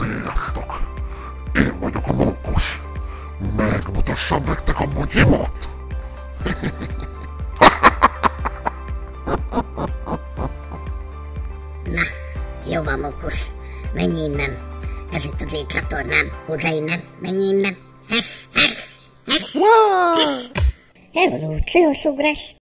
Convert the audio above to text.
Sziasztok! Én vagyok a mókus. Megmutassam nektek a mutyimat? Na, jó van, mókus. Menj innen. Ez itt az én csatornám. Húzz le innen. Menj innen. Wow! Evolúciós ugrás.